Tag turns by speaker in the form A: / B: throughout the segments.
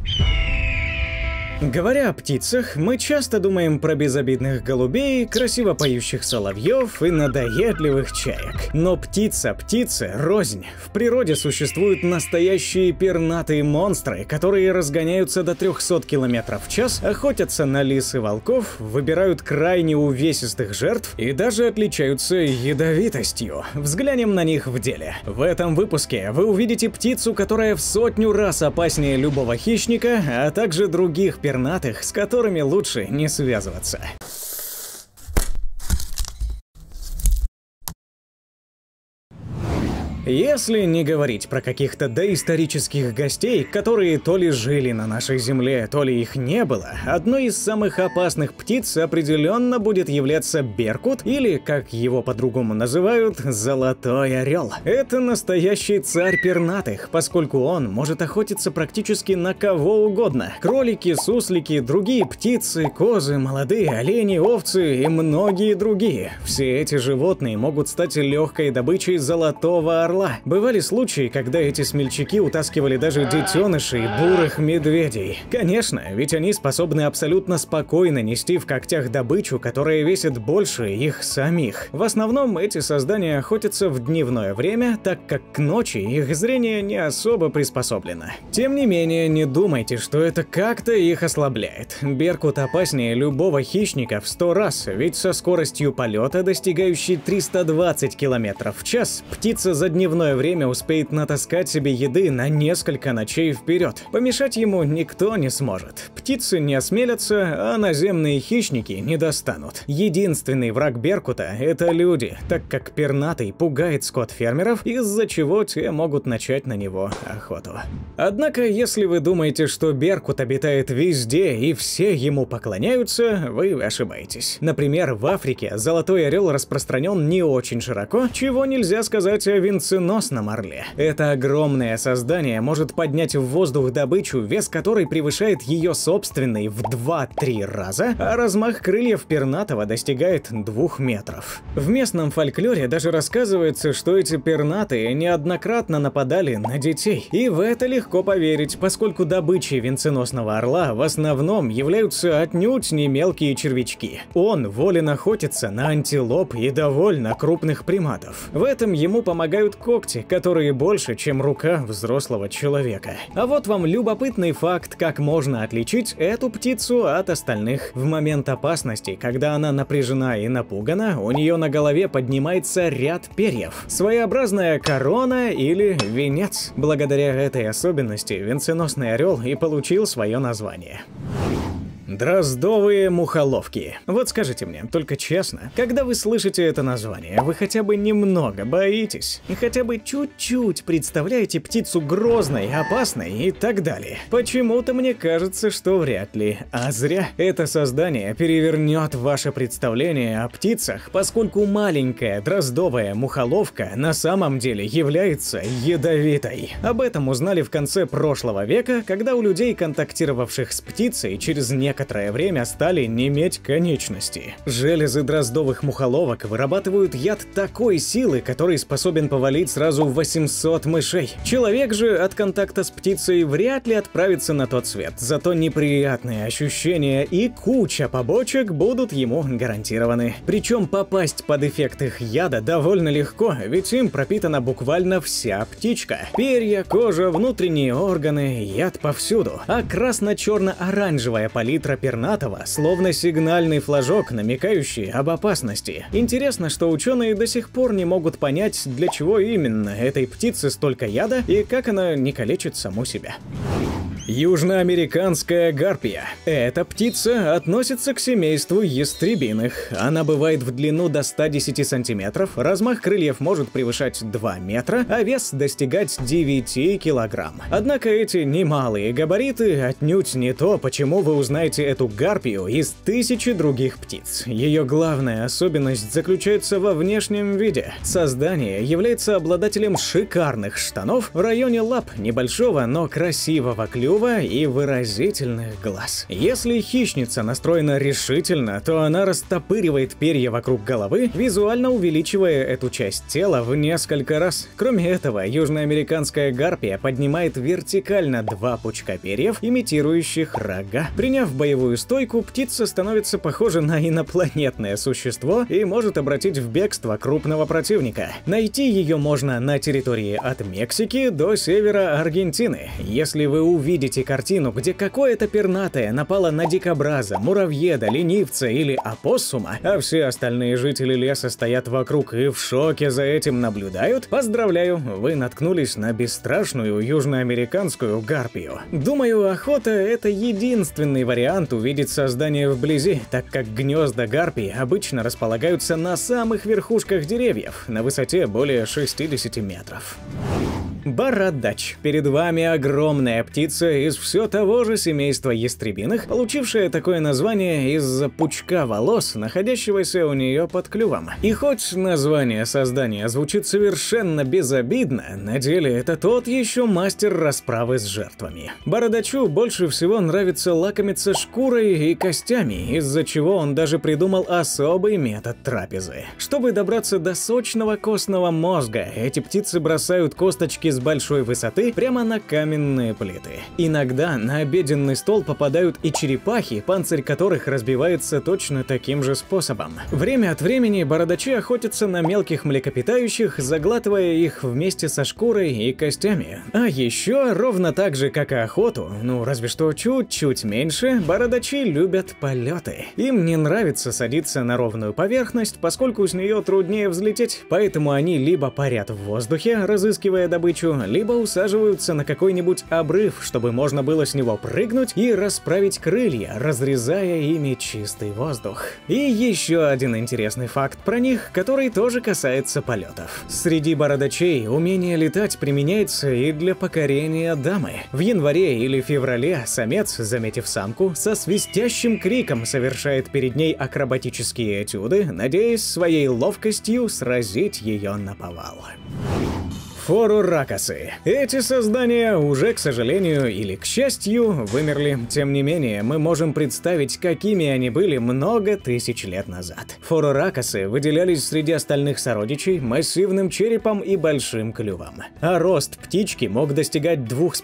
A: Говоря о птицах, мы часто думаем про безобидных голубей, красиво поющих соловьев и надоедливых чаек. Но птица рознь. В природе существуют настоящие пернатые монстры, которые разгоняются до 300 км в час, охотятся на лис и волков, выбирают крайне увесистых жертв и даже отличаются ядовитостью. Взглянем на них в деле. В этом выпуске вы увидите птицу, которая в 100 раз опаснее любого хищника, а также других пернатых, с которыми лучше не связываться. Если не говорить про каких-то доисторических гостей, которые то ли жили на нашей земле, то ли их не было, одной из самых опасных птиц определенно будет являться беркут, или, как его по-другому называют, золотой орел. Это настоящий царь пернатых, поскольку он может охотиться практически на кого угодно. Кролики, суслики, другие птицы, козы, молодые олени, овцы и многие другие. Все эти животные могут стать легкой добычей золотого орла. Бывали случаи, когда эти смельчаки утаскивали даже детенышей бурых медведей. Конечно, ведь они способны абсолютно спокойно нести в когтях добычу, которая весит больше их самих. В основном эти создания охотятся в дневное время, так как к ночи их зрение не особо приспособлено. Тем не менее, не думайте, что это как-то их ослабляет. Беркут опаснее любого хищника в 100 раз, ведь со скоростью полета, достигающей 320 км в час, птица за дневное время успеет натаскать себе еды на несколько ночей вперед. Помешать ему никто не сможет. Птицы не осмелятся, а наземные хищники не достанут. Единственный враг беркута – это люди, так как пернатый пугает скот фермеров, из-за чего те могут начать на него охоту. Однако, если вы думаете, что беркут обитает везде и все ему поклоняются, вы ошибаетесь. Например, в Африке золотой орел распространен не очень широко, чего нельзя сказать о венценосном орле. Это огромное создание может поднять в воздух добычу, вес которой превышает ее собственный в 2-3 раза, а размах крыльев пернатого достигает 2 метров. В местном фольклоре даже рассказывается, что эти пернатые неоднократно нападали на детей. И в это легко поверить, поскольку добычей венценосного орла в основном являются отнюдь не мелкие червячки. Он волен охотиться на антилоп и довольно крупных приматов. В этом ему помогают когти, которые больше, чем рука взрослого человека. А вот вам любопытный факт, как можно отличить эту птицу от остальных. В момент опасности, когда она напряжена и напугана, у нее на голове поднимается ряд перьев. Своеобразная корона или венец. Благодаря этой особенности венценосный орел и получил свое название. Дроздовые мухоловки. Вот скажите мне, только честно, когда вы слышите это название, вы хотя бы немного боитесь? Хотя бы чуть-чуть представляете птицу грозной, опасной и так далее? Почему-то мне кажется, что вряд ли. А зря. Это создание перевернет ваше представление о птицах, поскольку маленькая дроздовая мухоловка на самом деле является ядовитой. Об этом узнали в конце прошлого века, когда у людей, контактировавших с птицей, через некоторое время стали неметь конечности. Железы дроздовых мухоловок вырабатывают яд такой силы, который способен повалить сразу 800 мышей. Человек же от контакта с птицей вряд ли отправится на тот свет, зато неприятные ощущения и куча побочек будут ему гарантированы. Причем попасть под эффект их яда довольно легко, ведь им пропитана буквально вся птичка. Перья, кожа, внутренние органы, яд повсюду. А красно-черно-оранжевая палитра пернатого словно сигнальный флажок, намекающий об опасности. Интересно, что ученые до сих пор не могут понять, для чего именно этой птице столько яда и как она не калечит саму себя. Южноамериканская гарпия. Эта птица относится к семейству ястребиных. Она бывает в длину до 110 сантиметров, размах крыльев может превышать 2 метра, а вес достигать 9 килограмм. Однако эти немалые габариты отнюдь не то, почему вы узнаете эту гарпию из тысячи других птиц. Ее главная особенность заключается во внешнем виде. Создание является обладателем шикарных штанов в районе лап, небольшого, но красивого клюва клюва и выразительных глаз. Если хищница настроена решительно, то она растопыривает перья вокруг головы, визуально увеличивая эту часть тела в несколько раз. Кроме этого, южноамериканская гарпия поднимает вертикально 2 пучка перьев, имитирующих рога. Приняв боевую стойку, птица становится похожа на инопланетное существо и может обратить в бегство крупного противника. Найти ее можно на территории от Мексики до севера Аргентины. Если вы увидите картину, где какое-то пернатое напало на дикобраза, муравьеда, ленивца или опоссума, а все остальные жители леса стоят вокруг и в шоке за этим наблюдают, поздравляю, вы наткнулись на бесстрашную южноамериканскую гарпию. Думаю, охота — это единственный вариант увидеть создание вблизи, так как гнезда гарпий обычно располагаются на самых верхушках деревьев, на высоте более 60 метров. Бородач. Перед вами огромная птица из все того же семейства ястребиных, получившая такое название из-за пучка волос, находящегося у нее под клювом. И хоть название создания звучит совершенно безобидно, на деле это тот еще мастер расправы с жертвами. Бородачу больше всего нравится лакомиться шкурой и костями, из-за чего он даже придумал особый метод трапезы. Чтобы добраться до сочного костного мозга, эти птицы бросают косточки с большой высоты прямо на каменные плиты. Иногда на обеденный стол попадают и черепахи, панцирь которых разбивается точно таким же способом. Время от времени бородачи охотятся на мелких млекопитающих, заглатывая их вместе со шкурой и костями. А еще, ровно так же, как и охоту, ну разве что чуть-чуть меньше, бородачи любят полеты. Им не нравится садиться на ровную поверхность, поскольку с нее труднее взлететь, поэтому они либо парят в воздухе, разыскивая добычу, либо усаживаются на какой-нибудь обрыв, чтобы можно было с него прыгнуть и расправить крылья, разрезая ими чистый воздух. И еще один интересный факт про них, который тоже касается полетов. Среди бородачей умение летать применяется и для покорения дамы. В январе или феврале самец, заметив самку, со свистящим криком совершает перед ней акробатические этюды, надеясь своей ловкостью сразить ее наповал. Форуракасы. Эти создания уже, к сожалению или к счастью, вымерли. Тем не менее, мы можем представить, какими они были много тысяч лет назад. Форуракасы выделялись среди остальных сородичей массивным черепом и большим клювом. А рост птички мог достигать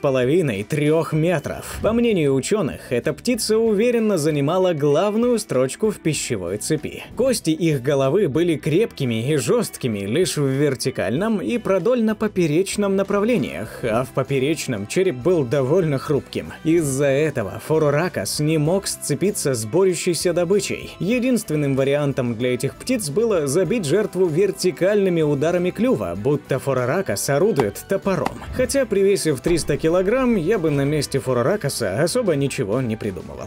A: 2,5–3 метров. По мнению ученых, эта птица уверенно занимала главную строчку в пищевой цепи. Кости их головы были крепкими и жесткими лишь в вертикальном и продольно-поперечном направлениях, а в поперечном череп был довольно хрупким. Из-за этого форуракас не мог сцепиться с борющейся добычей. Единственным вариантом для этих птиц было забить жертву вертикальными ударами клюва, будто форуракас орудует топором. Хотя при весе в 300 килограмм я бы на месте форуракаса особо ничего не придумывал.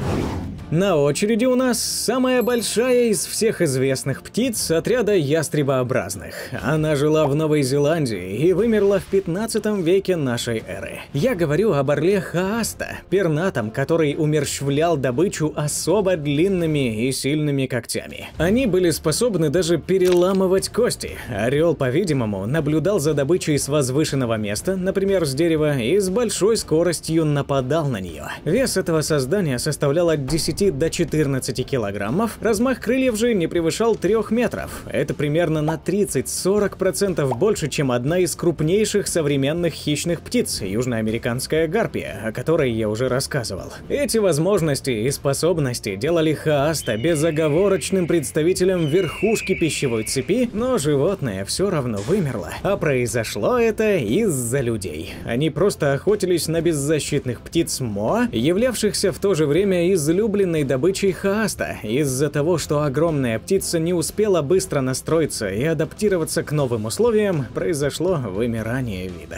A: На очереди у нас самая большая из всех известных птиц отряда ястребообразных. Она жила в Новой Зеландии и вымерла в 15 веке нашей эры. Я говорю об орле Хааста, пернатом, который умерщвлял добычу особо длинными и сильными когтями. Они были способны даже переламывать кости. Орел, по-видимому, наблюдал за добычей с возвышенного места, например, с дерева, и с большой скоростью нападал на нее. Вес этого создания составлял от 10 до 14 килограммов, размах крыльев же не превышал 3 метров. Это примерно на 30–40% больше, чем одна из крупнейших современных хищных птиц, южноамериканская гарпия, о которой я уже рассказывал. Эти возможности и способности делали Хааста безоговорочным представителем верхушки пищевой цепи, но животное все равно вымерло. А произошло это из-за людей. Они просто охотились на беззащитных птиц Моа, являвшихся в то же время излюбленными добычей Хааста, из-за того, что огромная птица не успела быстро настроиться и адаптироваться к новым условиям, произошло вымирание вида.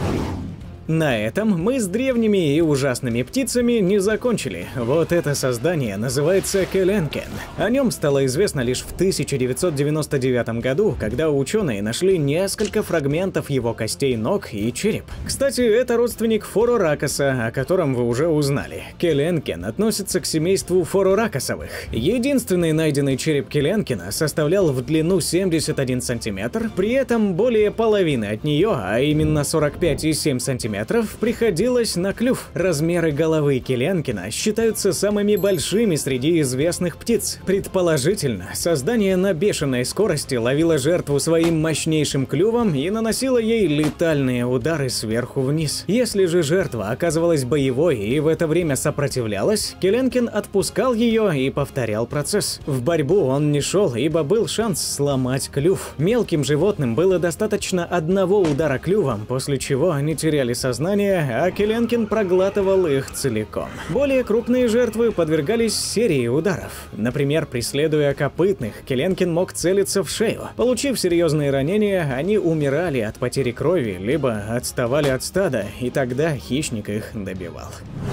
A: На этом мы с древними и ужасными птицами не закончили. Вот это создание называется Келенкен. О нем стало известно лишь в 1999 году, когда ученые нашли несколько фрагментов его костей ног и череп. Кстати, это родственник форуракаса, о котором вы уже узнали. Келенкен относится к семейству форуракасовых. Единственный найденный череп Келенкена составлял в длину 71 сантиметр, при этом более половины от нее, а именно 45,7 сантиметров, сантиметров приходилось на клюв. Размеры головы Келенкина считаются самыми большими среди известных птиц. Предположительно, создание на бешеной скорости ловило жертву своим мощнейшим клювом и наносило ей летальные удары сверху вниз. Если же жертва оказывалась боевой и в это время сопротивлялась, Келенкин отпускал ее и повторял процесс. В борьбу он не шел, ибо был шанс сломать клюв. Мелким животным было достаточно одного удара клювом, после чего они теряли сознание, а Келенкин проглатывал их целиком. Более крупные жертвы подвергались серии ударов. Например, преследуя копытных, Келенкин мог целиться в шею. Получив серьезные ранения, они умирали от потери крови, либо отставали от стада, и тогда хищник их добивал.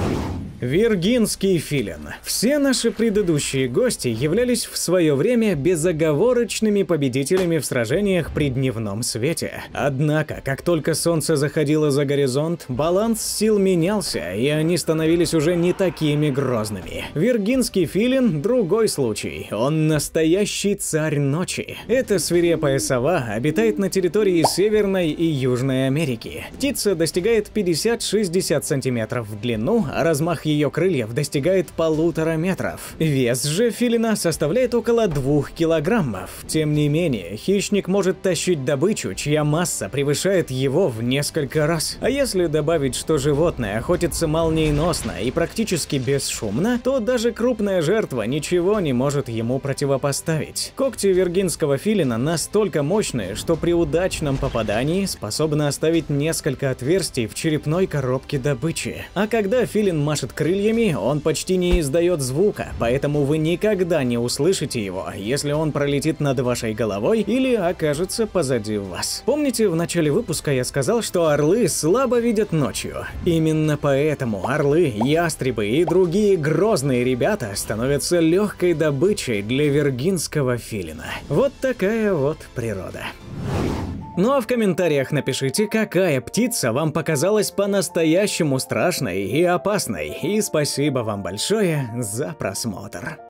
A: Виргинский филин. Все наши предыдущие гости являлись в свое время безоговорочными победителями в сражениях при дневном свете. Однако, как только солнце заходило за горизонт, баланс сил менялся, и они становились уже не такими грозными. Виргинский филин – другой случай. Он настоящий царь ночи. Эта свирепая сова обитает на территории Северной и Южной Америки. Птица достигает 50-60 сантиметров в длину, а размах ее крыльев достигает 1,5 метра. Вес же филина составляет около 2 килограммов. Тем не менее, хищник может тащить добычу, чья масса превышает его в несколько раз. А если добавить, что животное охотится молниеносно и практически бесшумно, то даже крупная жертва ничего не может ему противопоставить. Когти виргинского филина настолько мощные, что при удачном попадании способны оставить несколько отверстий в черепной коробке добычи. А когда филин машет крыльями, он почти не издает звука, поэтому вы никогда не услышите его, если он пролетит над вашей головой или окажется позади вас. Помните, в начале выпуска я сказал, что орлы слабо видят ночью? Именно поэтому орлы, ястребы и другие грозные ребята становятся легкой добычей для виргинского филина. Вот такая вот природа. Ну а в комментариях напишите, какая птица вам показалась по-настоящему страшной и опасной. И спасибо вам большое за просмотр.